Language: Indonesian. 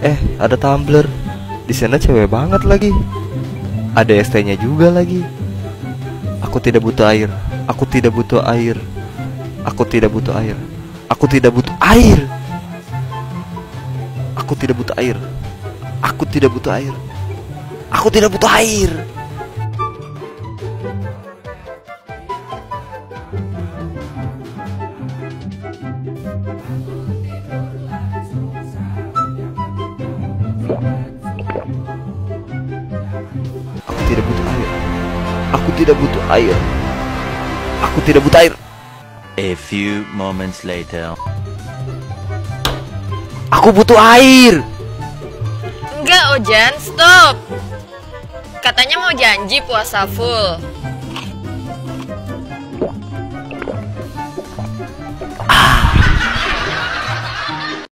Ada tumbler. Di sana cewek banget lagi. Ada es tehnya juga lagi. Aku tidak butuh air. Aku tidak butuh air. Aku tidak butuh air. Aku tidak butuh air. Aku tidak butuh air. Aku tidak butuh air. Aku tidak butuh air. Aku tidak butuh air. Aku tidak butuh air. Aku tidak butuh air. A few moments later. Aku butuh air. Enggak, Ojan, stop. Katanya mau janji puasa full.